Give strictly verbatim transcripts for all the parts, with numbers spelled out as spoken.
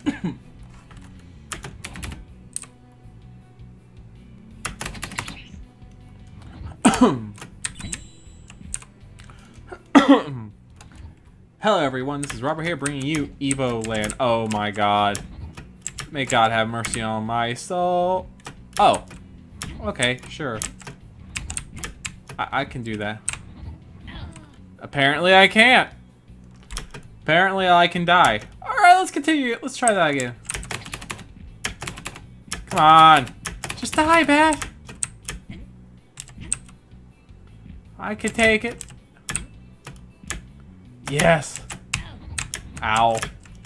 Hello everyone, this is Robert here bringing you Evo Land. Oh my god. May God have mercy on my soul. Oh. Okay, sure. I, I can do that. Apparently I can't. Apparently I can die. Alright, let's continue. Let's try that again. Come on. Just die, Bat. I can take it. Yes. Ow.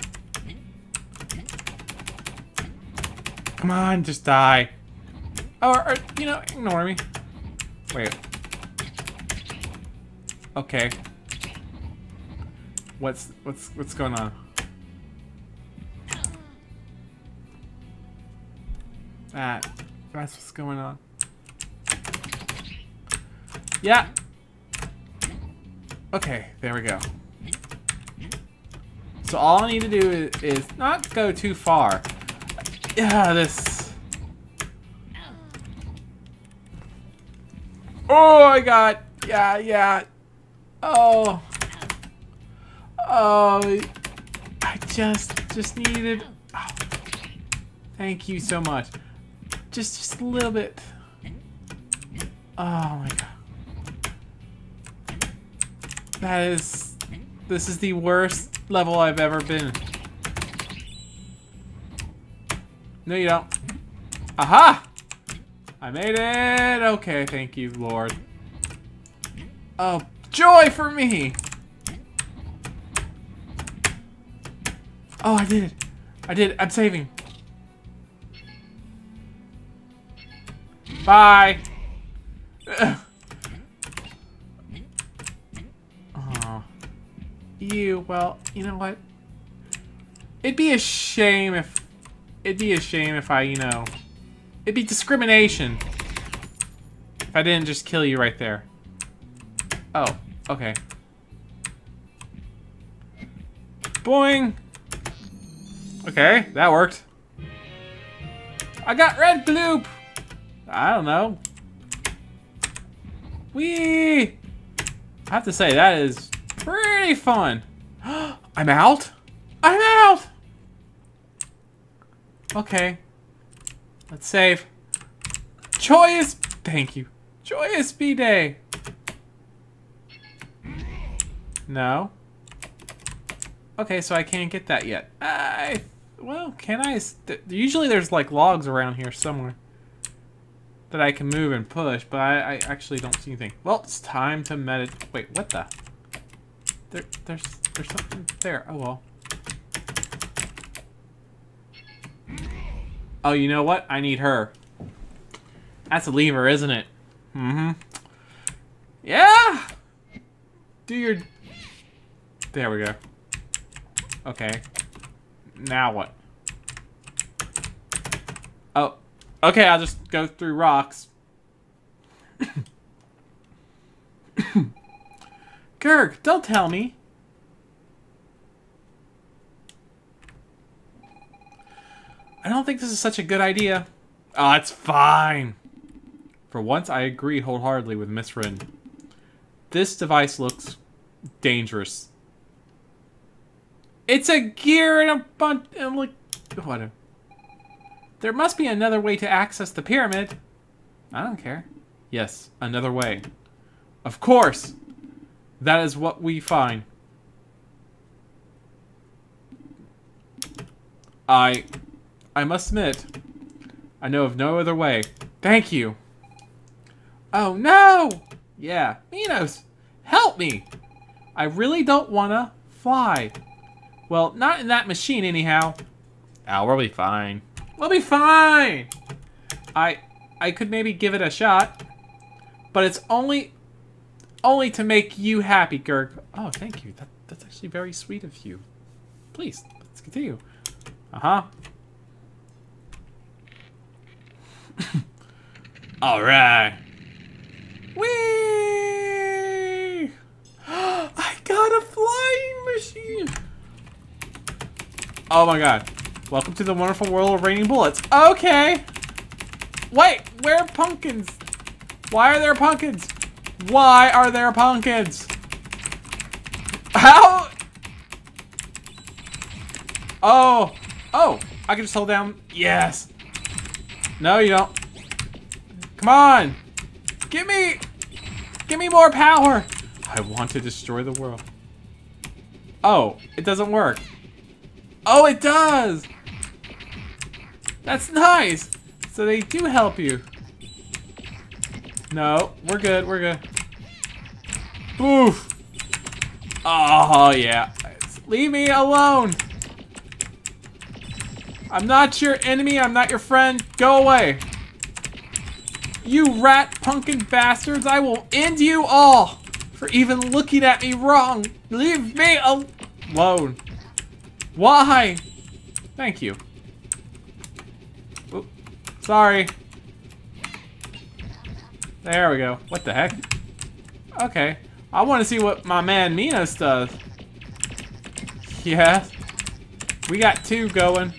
Come on, just die. Or, or, you know, ignore me. Wait. Okay. What's what's what's going on? That that's what's going on. Yeah. Okay, there we go. So all I need to do is, is not go too far. Yeah, this. Oh, I got. Yeah, yeah. Oh. Oh. I just, just needed. Oh, thank you so much. Just, just a little bit. Oh my god. That is. This is the worst level I've ever been. No, you don't. Aha! I made it! Okay, thank you, Lord. Oh, joy for me! Oh, I did it. I did it. I'm saving. Bye! Oh. You, well, you know what? It'd be a shame if... It'd be a shame if I, you know... It'd be discrimination. If I didn't just kill you right there. Oh, okay. Boing! Okay, that worked. I got red gloop! I don't know. Whee! I have to say, that is pretty fun. I'm out? I'm out! Okay. Let's save. Joyous... Thank you. Joyous B-Day. No. Okay, so I can't get that yet. I... Well, can I... Usually there's like logs around here somewhere that I can move and push, but I, I actually don't see anything. Well, it's time to meditate. Wait, what the? There, there's, there's something there. Oh well. Oh, you know what? I need her. That's a lever, isn't it? Mm-hmm. Yeah! Do your... There we go. Okay. Now what? Oh. Okay, I'll just go through rocks. Gurg, don't tell me. I don't think this is such a good idea. Oh, it's fine. For once, I agree wholeheartedly with Miss Rin. This device looks dangerous. It's a gear and a bunch and like whatever. There must be another way to access the pyramid. I don't care. Yes, another way. Of course. That is what we find. I I must admit, I know of no other way. Thank you. Oh no! Yeah, Minos, help me! I really don't wanna fly. Well, not in that machine anyhow. Oh, we'll be fine. We'll be fine! I I could maybe give it a shot. But it's only only to make you happy, Gurg. Oh, thank you. That, that's actually very sweet of you. Please, let's continue. Uh-huh. Alright. Whee! I got a flying machine! Oh my god. Welcome to the wonderful world of raining bullets. Okay. Wait, where are pumpkins? Why are there pumpkins? Why are there pumpkins? How? Oh. Oh, I can just hold down. Yes. No, you don't. Come on. Give me. Give me more power. I want to destroy the world. Oh, it doesn't work. Oh, it does. That's nice. So they do help you. No, we're good. We're good. Oof. Oh, yeah. Leave me alone. I'm not your enemy. I'm not your friend. Go away. You rat pumpkin bastards. I will end you all for even looking at me wrong. Leave me alone. Why? Thank you. Oop. Sorry. There we go. What the heck? Okay. I want to see what my man Minos does. Yeah. We got two going.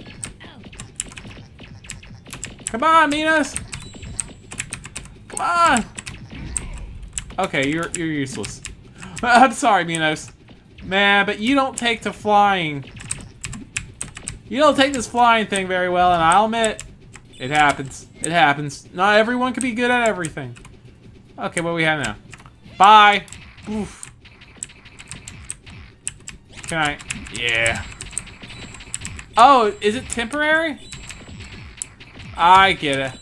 Come on, Minos. Come on. Okay, you're you're useless. I'm sorry, Minos. Man, but you don't take to flying. You don't take this flying thing very well, and I'll admit, it happens. It happens. Not everyone can be good at everything. Okay, what do we have now? Bye. Oof. Can I? Yeah. Oh, is it temporary? I get it.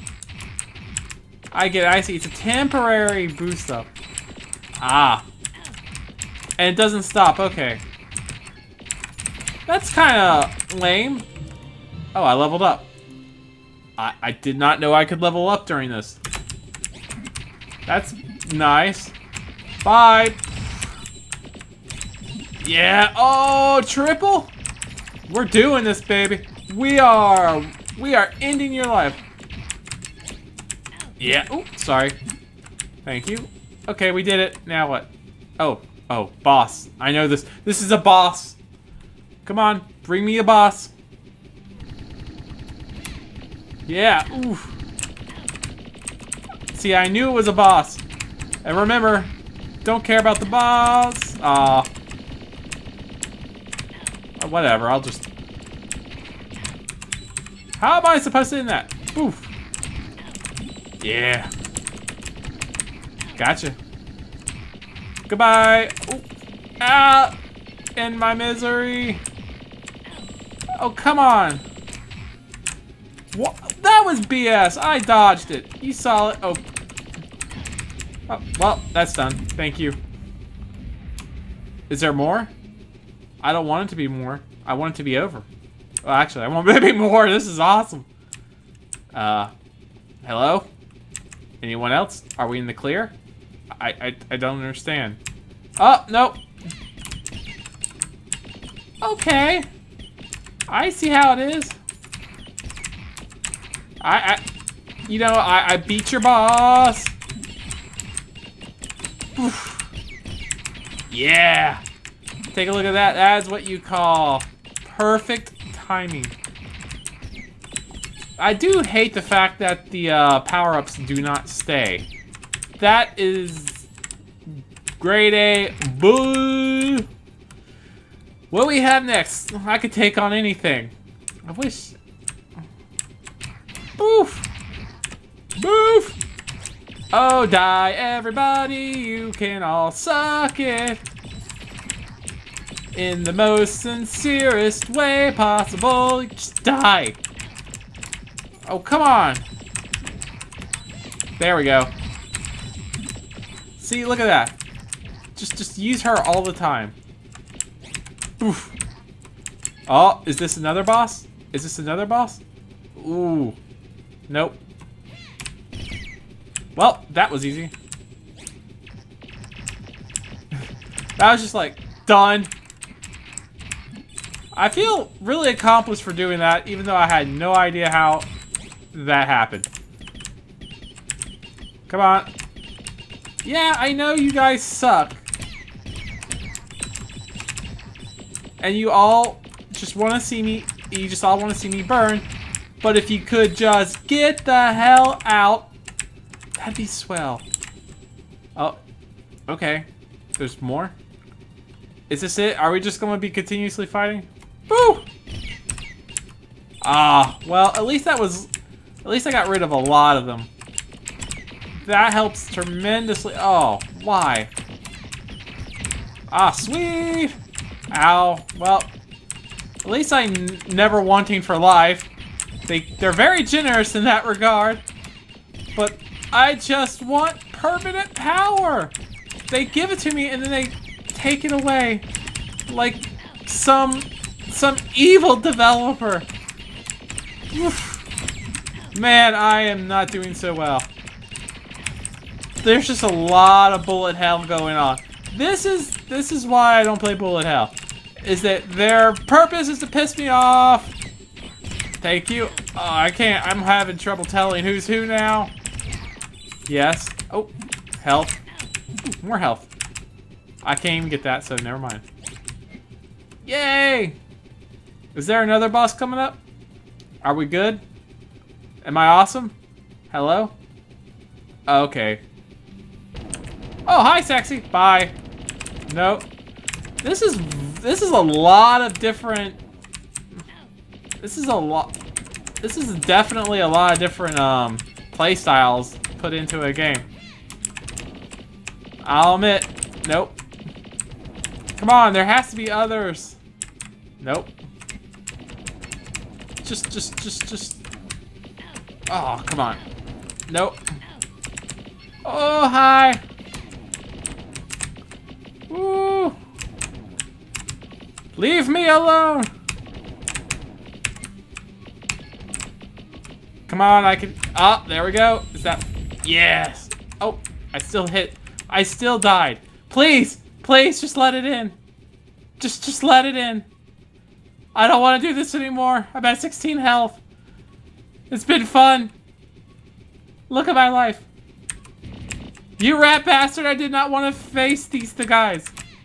I get it. I see. It's a temporary boost up. Ah. And it doesn't stop. Okay. That's kind of lame. Oh, I leveled up. I, I did not know I could level up during this. That's nice. Bye. Yeah. Oh, triple? We're doing this, baby. We are. We are ending your life. Yeah. Oh, sorry. Thank you. Okay, we did it. Now what? Oh. Oh, boss. I know this. This is a boss. Come on. Bring me a boss. Yeah. Oof. See, I knew it was a boss. And remember, don't care about the boss. Aw. Uh, whatever, I'll just... How am I supposed to end that? Oof. Yeah. Gotcha. Goodbye. Ooh. Ah! In my misery. Oh, come on. What? That was B S. I dodged it. You saw it. Oh. Oh, well, that's done. Thank you. Is there more? I don't want it to be more. I want it to be over. Well, actually, I want it to be more. This is awesome. Uh, hello? Anyone else? Are we in the clear? I, I, I don't understand. Oh, nope. Okay. I see how it is. I, I you know, I, I beat your boss. Oof. Yeah. Take a look at that. That's what you call perfect timing. I do hate the fact that the uh, power-ups do not stay. That is grade A. Boo. What do we have next? I could take on anything. I wish. Boof. Boof. Oh, die, everybody. You can all suck it. In the most sincerest way possible. Just die. Oh, come on. There we go. See, look at that. Just, just use her all the time. Oof. Oh, is this another boss? Is this another boss? Ooh. Nope. Well, that was easy. That was just like, done. I feel really accomplished for doing that, even though I had no idea how that happened. Come on. Yeah, I know you guys suck. And you all just want to see me you just all want to see me burn. But if you could just get the hell out, that'd be swell. Oh, okay. There's more? Is this it? Are we just going to be continuously fighting? Woo! Ah, well, at least that was... At least I got rid of a lot of them. That helps tremendously. Oh, why? Ah, sweet! Ow. Well, at least I'm never wanting for life. They, they're very generous in that regard. But I just want permanent power! They give it to me and then they take it away. Like some, some evil developer. Oof. Man, I am not doing so well. There's just a lot of bullet hell going on. This is this is why I don't play bullet hell. Is that their purpose is to piss me off. Thank you. Oh, I can't. I'm having trouble telling who's who now. Yes. Oh, health. Ooh, more health. I can't even get that, so never mind. Yay! Is there another boss coming up? Are we good? Am I awesome? Hello? Okay. Oh, hi, sexy. Bye. Nope. This is this is a lot of different. This is a lot. This is definitely a lot of different um play styles put into a game. I'll admit. Nope. Come on, there has to be others. Nope. Just, just, just, just. Oh, come on. Nope. Oh, hi. Woo. Leave me alone. Come on, I can. Ah, oh, there we go. Is that? Yes. Oh, I still hit. I still died. Please, please, just let it in. Just, just let it in. I don't want to do this anymore. I'm at sixteen health. It's been fun. Look at my life. You rat bastard, I did not want to face these the guys.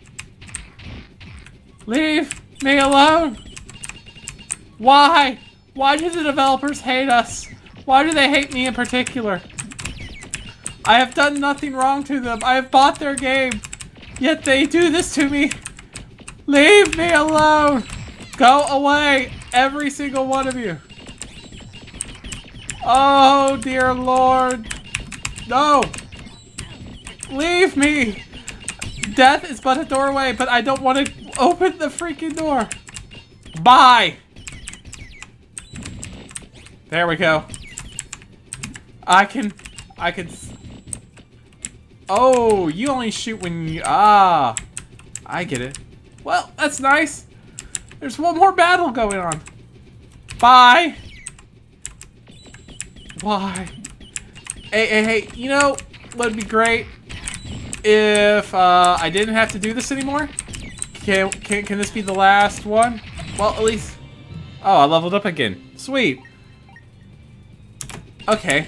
Leave me alone. Why? Why do the developers hate us? Why do they hate me in particular? I have done nothing wrong to them. I have bought their game. Yet they do this to me. Leave me alone. Go away, every single one of you. Oh, dear Lord. No. Leave me. Death is but a doorway, but I don't want to open the freaking door. Bye. There we go. I can, I can. Oh, you only shoot when you, ah. I get it. Well, that's nice. There's one more battle going on. Bye. Why? Hey, hey, hey, you know what would be great? If uh, I didn't have to do this anymore? Can, can, can this be the last one? Well, at least... Oh, I leveled up again. Sweet. Okay.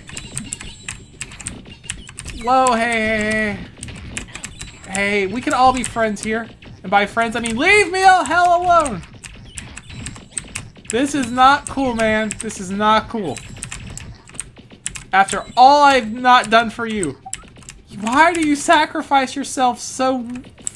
Whoa, hey, hey, hey. Hey, we can all be friends here. And by friends, I mean leave me the hell alone! This is not cool, man. This is not cool. After all I've not done for you. Why do you sacrifice yourself so...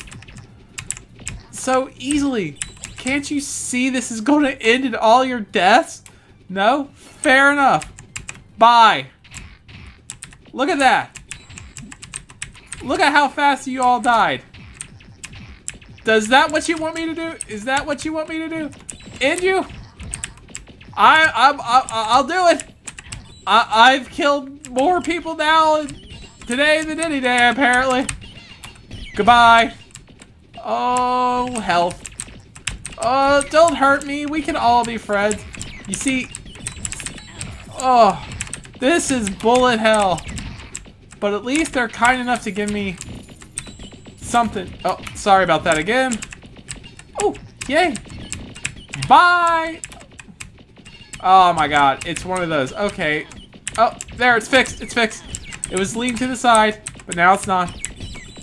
so easily? Can't you see this is going to end in all your deaths? No? Fair enough. Bye. Look at that. Look at how fast you all died. Does that what you want me to do? Is that what you want me to do? End you? I, I'm, I, I'll do it. I, I've killed more people now today than any day, apparently. Goodbye. Oh, health. Oh, don't hurt me. We can all be friends. You see, oh, this is bullet hell. But at least they're kind enough to give me something. Oh, sorry about that again. Oh, yay. Bye. Oh my god, it's one of those. Okay. Oh, there, it's fixed. It's fixed. It was leaning to the side, but now it's not.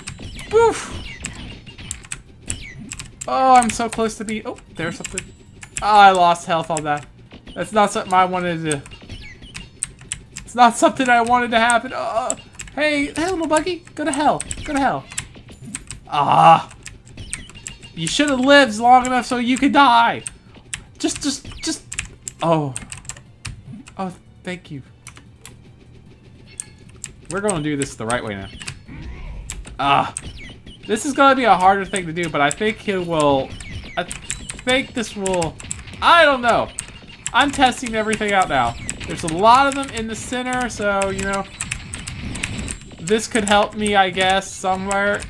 Woof. Oh, I'm so close to be. Oh, there's something. Oh, I lost health on that. That's not something I wanted to... It's not something I wanted to happen. Oh, hey, hey, little buggy. Go to hell. Go to hell. Ah. You should have lived long enough so you could die. Just, just, just... Oh. Oh, thank you. We're going to do this the right way now. Ah. This is going to be a harder thing to do, but I think it will... I think this will... I don't know. I'm testing everything out now. There's a lot of them in the center, so, you know... This could help me, I guess, somewhere.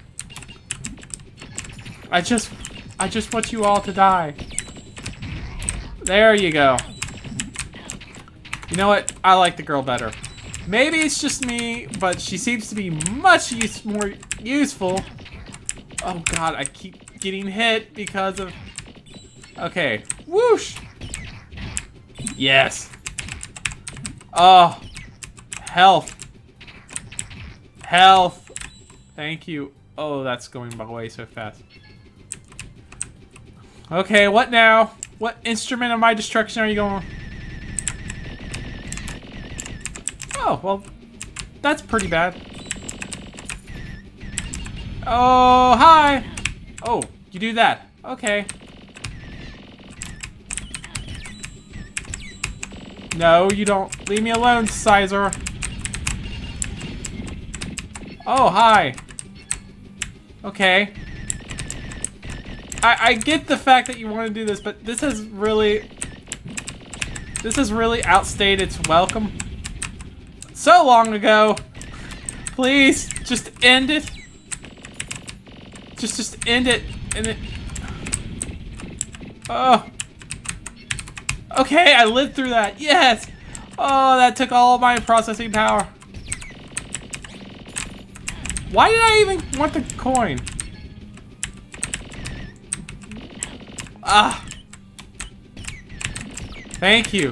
I just... I just want you all to die. There you go. You know what? I like the girl better. Maybe it's just me, but she seems to be much use more useful. Oh god, I keep getting hit because of... Okay. Whoosh! Yes. Oh. Health. Health. Thank you. Oh, that's going by way so fast. Okay, what now? What instrument of my destruction are you going? Oh, well, that's pretty bad. Oh, hi! Oh, you do that. Okay. No, you don't. Leave me alone, Sizer. Oh, hi. Okay. I, I get the fact that you want to do this, but this has really... This has really outstayed its welcome. So long ago. Please, just end it. Just, just end it. End it. Oh. Okay, I lived through that. Yes. Oh, that took all my processing power. Why did I even want the coin? Ah. Thank you.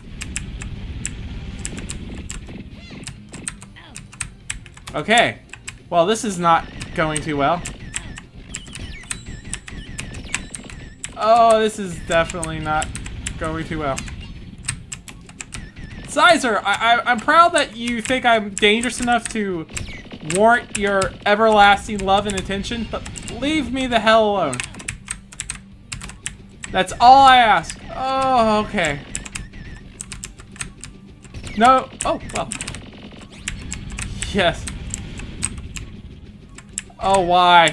Okay. Well, this is not going too well. Oh, this is definitely not going too well. Sizer, I, I, I'm proud that you think I'm dangerous enough to warrant your everlasting love and attention, but leave me the hell alone. That's all I ask. Oh, okay. No. Oh, well. Yes. Oh, why?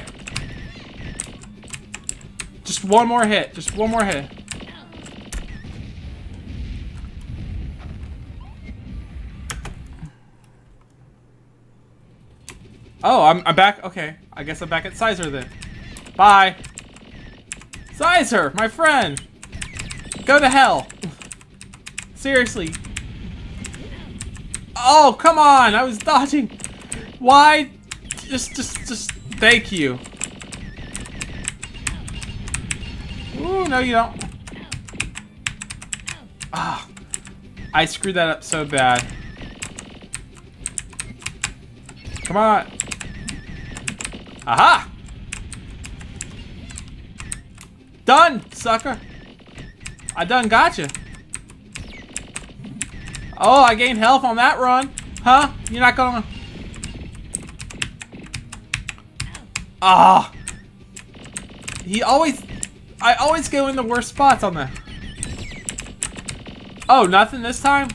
Just one more hit. Just one more hit. Oh, I'm, I'm back. Okay. I guess I'm back at Sizer then. Bye. Sizer, my friend. Go to hell. Seriously. Oh, come on. I was dodging. Why? Just, just, just, thank you. Ooh, no you don't. Ah, I screwed that up so bad. Come on. Aha! Done, sucker. I done gotcha. Oh, I gained health on that run. Huh? You're not gonna... Ah. He always... I always go in the worst spots on that. Oh, nothing this time?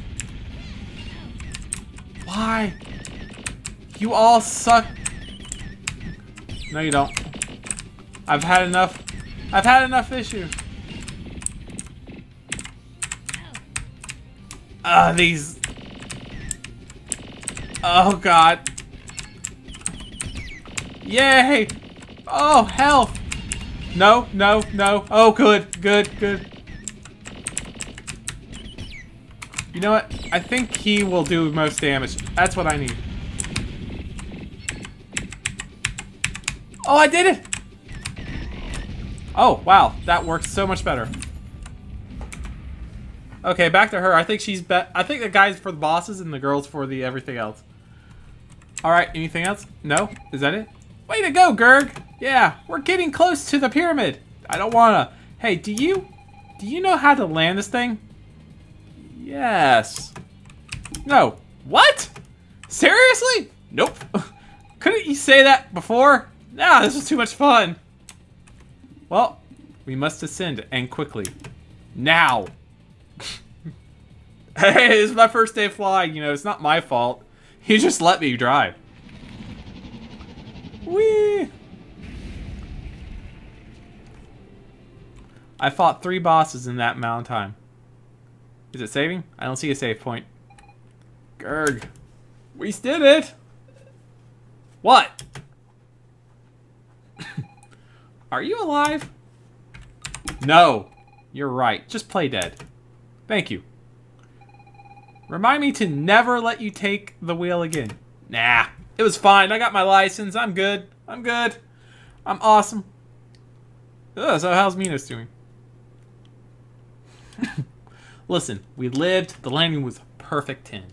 Why? You all suck. No, you don't. I've had enough. I've had enough issues. Ah, uh, these. Oh, God. Yay! Oh, health. No, no, no. Oh, good, good, good. You know what? I think he will do most damage. That's what I need. Oh, I did it! Oh, wow. That worked so much better. Okay, back to her. I think she's bet. I think the guy's for the bosses and the girl's for the everything else. Alright, anything else? No? Is that it? Way to go, Gurg! Yeah, we're getting close to the pyramid. I don't wanna... Hey, do you... Do you know how to land this thing? Yes. No. What? Seriously? Nope. Couldn't you say that before? Nah, this was too much fun. Well, we must ascend, and quickly. Now. Hey, this is my first day flying, you know, it's not my fault. You just let me drive. Whee! I fought three bosses in that amount of time. Is it saving? I don't see a save point. Gurg. We did it! What? Are you alive? No. You're right. Just play dead. Thank you. Remind me to never let you take the wheel again. Nah. It was fine. I got my license. I'm good. I'm good. I'm awesome. Ugh, so how's Minos doing? Listen, we lived. The landing was a perfect ten.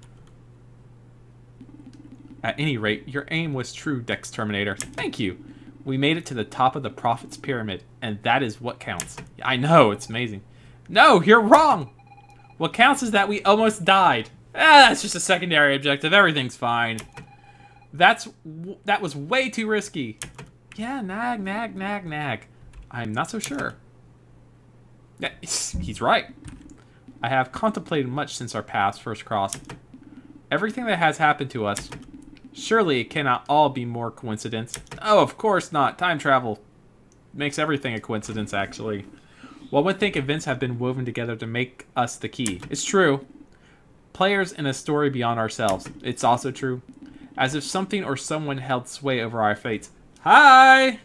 At any rate, your aim was true, Dex Terminator. Thank you. We made it to the top of the Prophet's Pyramid, and that is what counts. I know, it's amazing. No, you're wrong! What counts is that we almost died. Ah, that's just a secondary objective. Everything's fine. That's that was way too risky. Yeah, nag, nag, nag, nag. I'm not so sure. Yeah, he's right. I have contemplated much since our paths first crossed. Everything that has happened to us, surely it cannot all be more coincidence. Oh, of course not. Time travel makes everything a coincidence, actually. One would think events have been woven together to make us the key. It's true. Players in a story beyond ourselves. It's also true. As if something or someone held sway over our fates. Hi!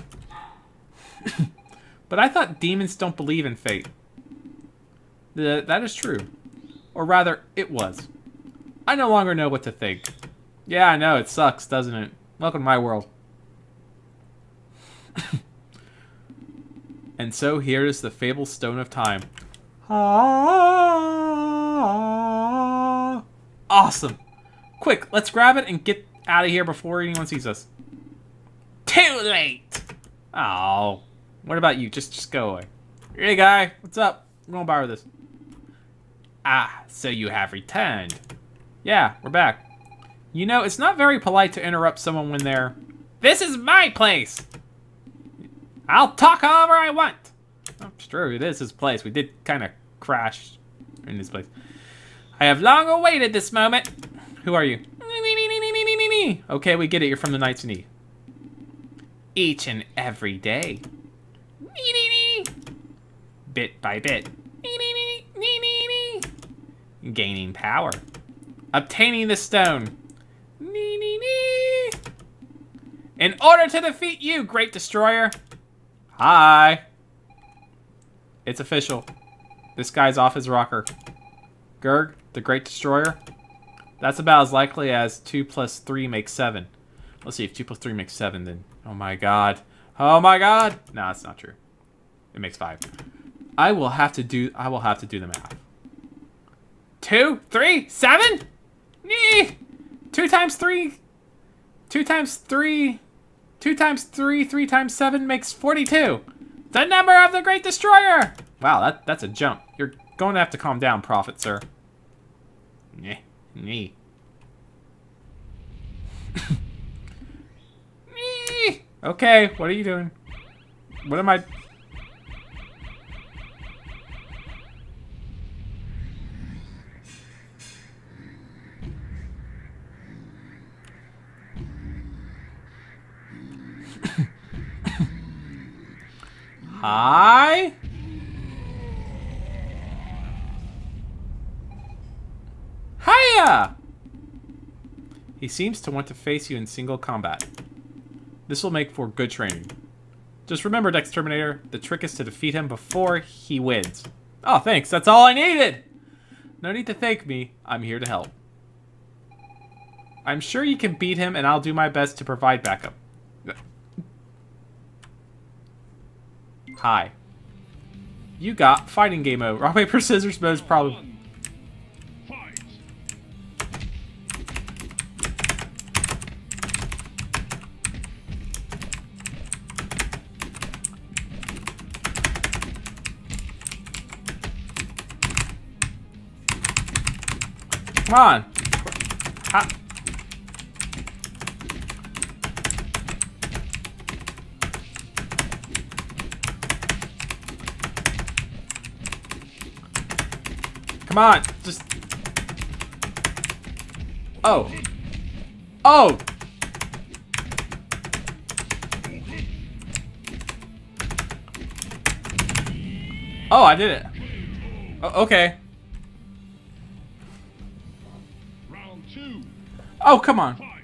But I thought demons don't believe in fate. The, that is true. Or rather, it was. I no longer know what to think. Yeah, I know, it sucks, doesn't it? Welcome to my world. And so here is the fabled Stone of Time. Ah, awesome. Quick, let's grab it and get out of here before anyone sees us. Too late! Oh, what about you? Just, just go away. Hey, guy, what's up? I'm gonna borrow this. Ah, so you have returned. Yeah, we're back. You know, it's not very polite to interrupt someone when they're... This is my place! I'll talk however I want! Oh, it's true, it is his place. We did kind of crash in this place. I have long awaited this moment. Who are you? Okay, we get it. You're from the Knights of Ni. Each and every day. Bit by bit. Gaining power. Obtaining the stone. In order to defeat you, Great Destroyer. Hi. It's official. This guy's off his rocker. Gurg, the Great Destroyer. That's about as likely as two plus three makes seven. Let's see, if two plus three makes seven, then... Oh my god. Oh my god! No, that's not true. It makes five. I will have to do... I will have to do the math. Two, three, seven? Nee! Two times three... Two times three... Two times three, three times seven makes forty-two. The number of the Great Destroyer! Wow, that, that's a jump. You're going to have to calm down, Prophet, sir. Nah. Nee. Nee. Okay, what are you doing? What am I... Hi? Hiya! He seems to want to face you in single combat. This will make for good training. Just remember, Dex Terminator, the trick is to defeat him before he wins. Oh, thanks. That's all I needed! No need to thank me. I'm here to help. I'm sure you can beat him, and I'll do my best to provide backup. Hi. You got fighting game mode. Rock, paper, scissors mode is probably... Come on. Ha. Come on, just... Oh. Oh! Oh, I did it. Oh, okay. Round two. Oh, come on. Fight.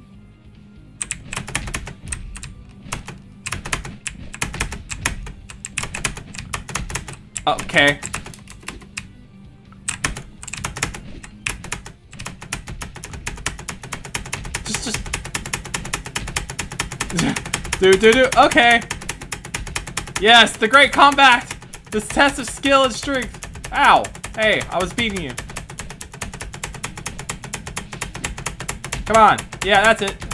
Okay. Just, just. do, do, do. Okay. Yes, the great combat. This test of skill and strength. Ow. Hey, I was beating you. Come on. Yeah, that's it.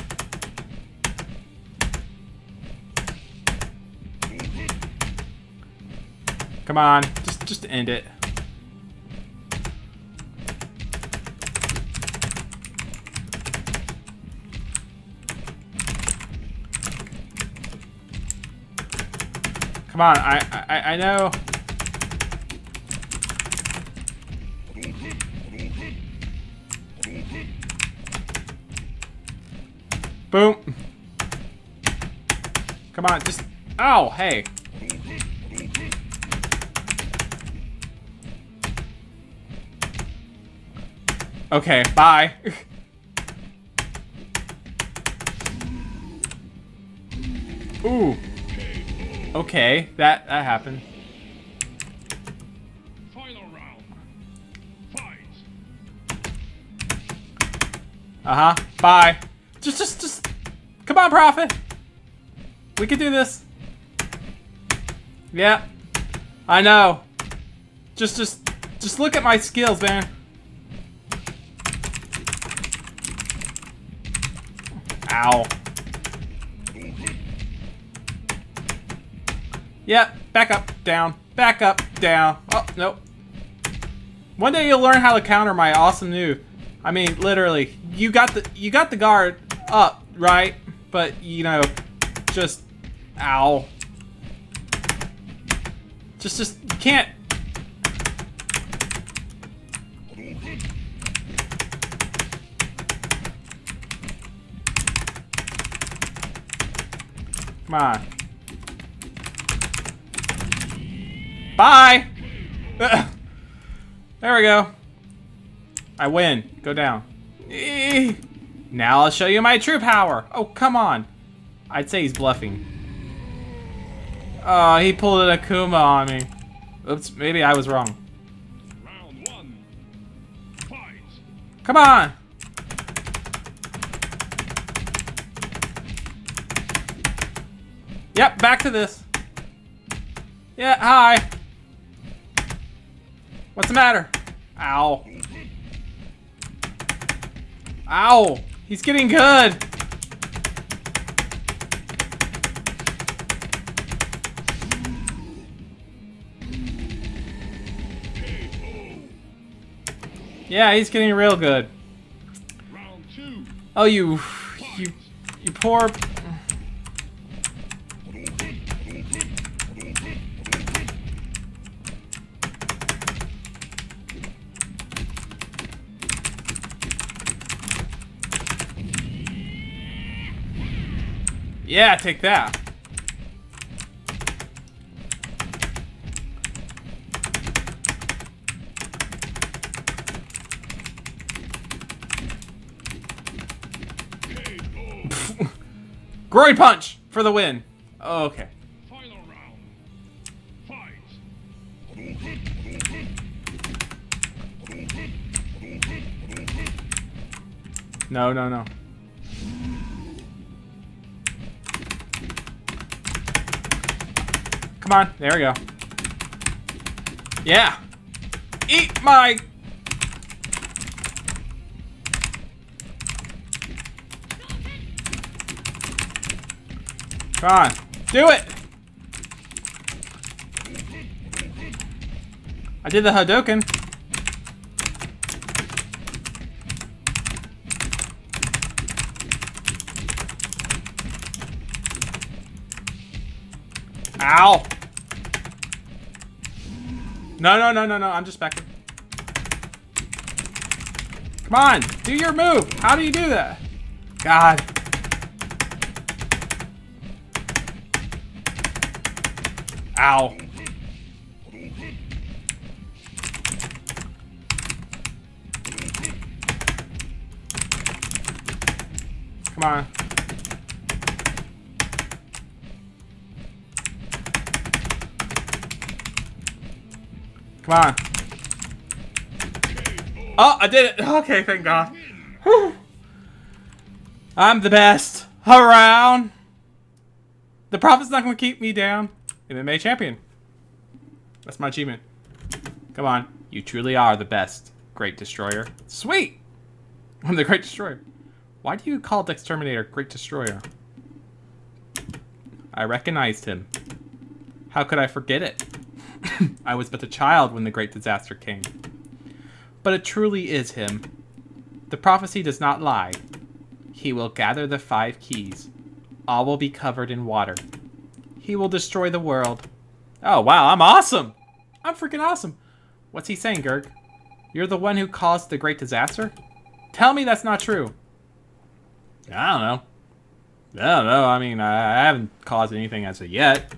Come on. Just, just end it. Come on, I, I, I know. Boom. Come on, just, ow, hey. Okay, bye. Ooh. Okay, that that happened. Final round. Fight. Uh-huh. Bye. Just just just come on, Prophet. We can do this. Yeah. I know. Just just just look at my skills, man. Ow. Yeah, back up, down, back up, down. Oh, nope. One day you'll learn how to counter my awesome move. I mean, literally, you got the you got the guard up, right? But you know, just ow. Just just you can't. Come on. Bye! There we go. I win. Go down. Eee. Now I'll show you my true power. Oh, come on. I'd say he's bluffing. Oh, he pulled an Akuma on me. Oops, maybe I was wrong. Round one. Fight. Come on! Yep, back to this. Yeah, hi. What's the matter? Ow. Ow. He's getting good. Yeah, he's getting real good. Round two. Oh, you, you, you poor... Yeah, take that. Groin punch for the win. Oh, okay. Final round. Fight. No, no, no. Come on, there we go. Yeah. Eat my... Come on, do it! I did the Hadouken. Ow! No, no, no, no, no. I'm just backing. Come on, do your move. How do you do that? God. Ow. Come on. Come on. Oh, I did it. Okay, thank God. Whew. I'm the best around. The Prophet's not going to keep me down. M M A champion. That's my achievement. Come on. You truly are the best, Great Destroyer. Sweet. I'm the Great Destroyer. Why do you call Dexterminator Great Destroyer? I recognized him. How could I forget it? I was but a child when the great disaster came. But it truly is him. The prophecy does not lie. He will gather the five keys. All will be covered in water. He will destroy the world. Oh, wow, I'm awesome! I'm freaking awesome! What's he saying, Gurg? You're the one who caused the great disaster? Tell me that's not true. I don't know. I don't know. I mean, I haven't caused anything as of yet.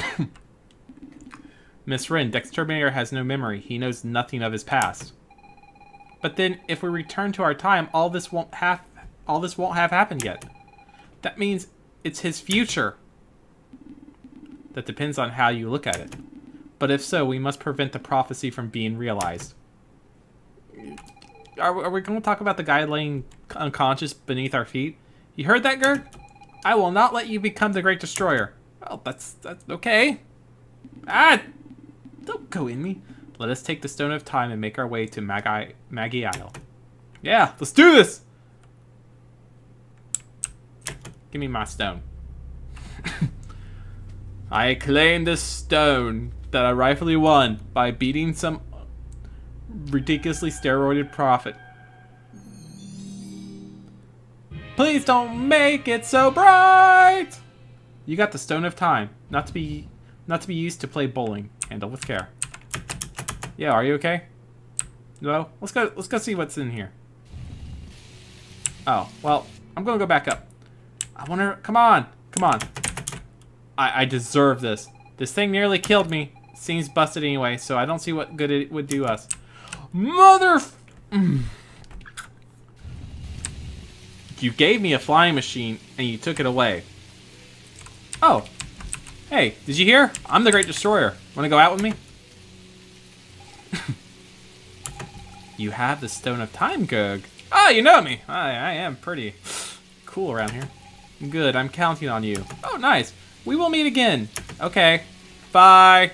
Miss Rin, Dexterminator has no memory. He knows nothing of his past. But then, if we return to our time, all this won't have all this won't have happened yet. That means it's his future. That depends on how you look at it. But if so, we must prevent the prophecy from being realized. Are, are we going to talk about the guy laying unconscious beneath our feet? You heard that, Gurg? I will not let you become the Great Destroyer. Well, that's that's okay. Ah! Don't go in me. Let us take the Stone of Time and make our way to Magi Maggie Isle. Yeah, let's do this! Give me my stone. I claim this stone that I rightfully won by beating some ridiculously steroided prophet. Please don't make it so bright! You got the Stone of Time, not to be not to be used to play bowling. Handle with care. Yeah, are you okay? No? Let's go let's go see what's in here. Oh, well, I'm gonna go back up. I wonder come on, come on. I, I deserve this. This thing nearly killed me. Seems busted anyway, so I don't see what good it would do us. Mother f mm. You gave me a flying machine and you took it away. Oh. Hey, did you hear? I'm the Great Destroyer. Wanna go out with me? You have the Stone of Time, Gurg. Oh, you know me. I, I am pretty cool around here. Good, I'm counting on you. Oh, nice. We will meet again. Okay. Bye.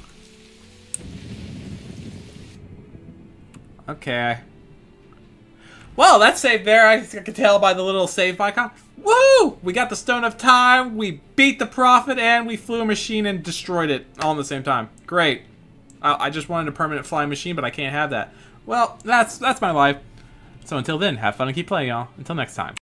Okay. Well, that's saved there. I can tell by the little save icon. Woo! We got the Stone of Time, we beat the Prophet, and we flew a machine and destroyed it all at the same time. Great. I, I just wanted a permanent flying machine, but I can't have that. Well, that's that's my life. So until then, have fun and keep playing, y'all. Until next time.